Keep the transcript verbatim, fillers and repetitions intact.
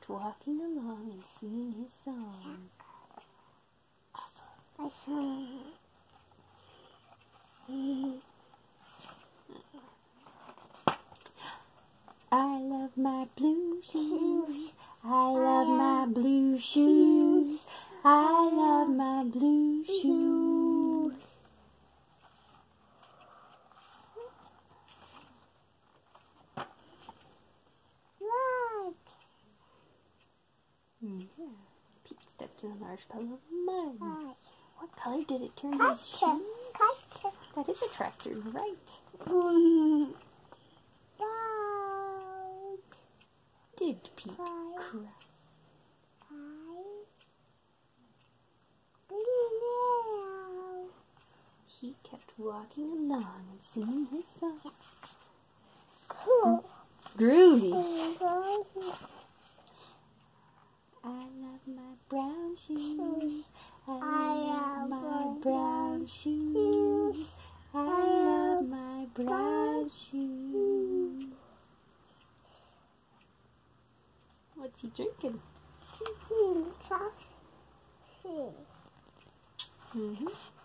kept walking along and singing his song. Awesome. I love my blue shoes. I love my blue shoes. I love my blue shoes. Look. Yeah. Pete stepped in a large puddle of mud. Look. What color did it turn his shoes? Tractor. That is a tractor, right? Mm. Did Pete Hi. cry? He kept walking along and singing his song. Cool. Groovy. I love my brown shoes. I love my brown shoes. I love my brown shoes. What's he drinking? Coffee. Mm-hmm.